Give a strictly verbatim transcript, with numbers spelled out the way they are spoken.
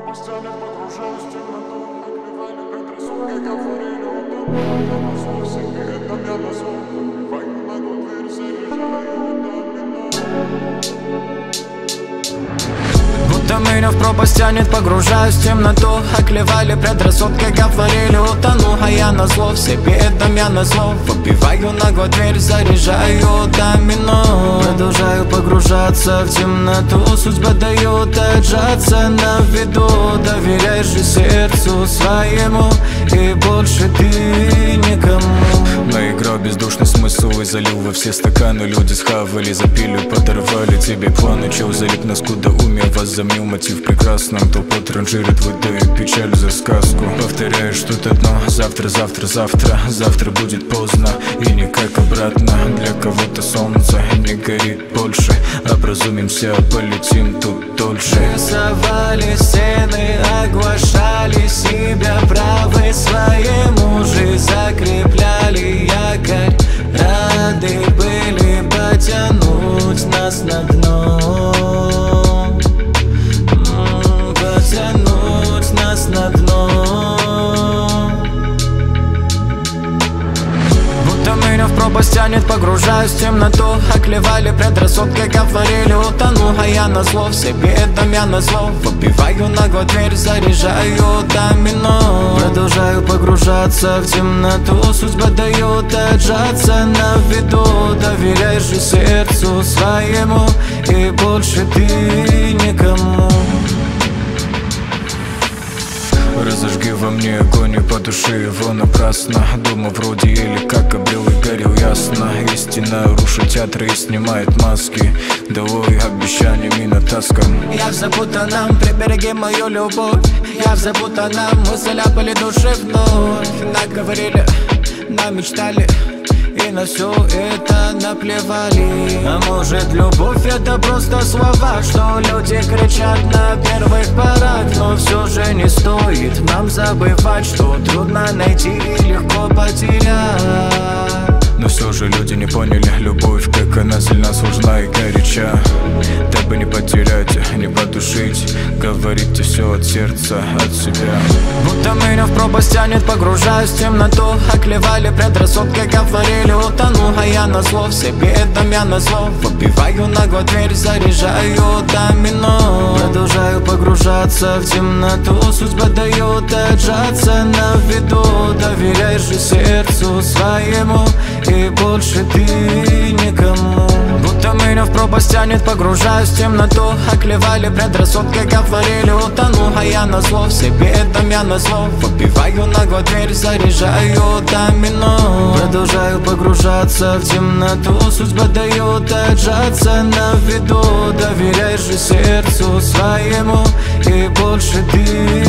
пропастями погружаюсь в темноту. Оклевали предрассудки, говорили утону. Я назвал себе это, я назвал. Войну ногу дверь заряжаю домино. Будто меня в пропасть тянет, погружаюсь в темноту. Оклевали предрассудки, говорили утону. А я назло в себе, это я назло. Выбиваю ногой дверь, заряжаю домино. Продолжаю погружаться в темноту. Судьба дает отжаться на виду. Доверяй же сердцу своему, и больше ты никому. Наиграл бездушный смысл и залил во все стаканы. Люди схавали, запили, подорвали тебе планы. Чел залип на скудоумие, возомнил мотив прекрасным. Толпа транжирит, выдает печаль за сказку. Повторяешь что-то одно, завтра, завтра, завтра. Завтра будет поздно и никак обратно. Для кого-то солнце не горит больше. Образумимся, полетим тут дольше. Рисовали стены, оглашали себя правы своему же закрепляли якорь. Рады были потянуть нас на дно, потянуть нас на дно. Будто меня в пропасть тянет, погружаюсь в темноту. Оклевали предрассудки, говорили утону. А я назло в себе, это я назло. Выбиваю ногой дверь, заряжаю домино. Продолжаю погружаться в темноту. Судьба дает отжаться на виду. Доверяй же сердцу своему, и больше ты никому. Разожги во мне огонь и потуши его напрасно. Дома вроде или как обрел и горел ясно. Истина рушит театры и снимает маски. Долой обещаниями натаскан. Я в запутанном, прибереги мою любовь. Я в запутанном, мы заляпали души вновь. Наговорили, намечтали, и на все это наплевали. А может, любовь это просто слова, что люди кричат на первых порах. Но все же не стоит нам забывать, что трудно найти и легко потерять. Но все же люди не поняли любовь, как она сильна, сложна и горяча. Дабы не потерять, не потушить, говорите все от сердца, от себя. Будто меня в пропасть тянет, погружаюсь в темноту. Оклевали предрассудки, говорили утону. А я назло в себе, это я назло. Выбиваю ногой дверь, заряжаю домино. Продолжаю погружаться в темноту. Судьба дает отжаться на виду. Доверяй же сердцу своему, и больше ты никому. Будто меня в пропасть тянет, погружаюсь в темноту. Оклевали предрассудки, говорили утону. А я назло в себе, это я назло. Выбиваю ногой дверь, заряжаю домино. Продолжаю погружаться в темноту. Судьба дает отжаться на виду. Доверяй же сердцу своему, и больше ты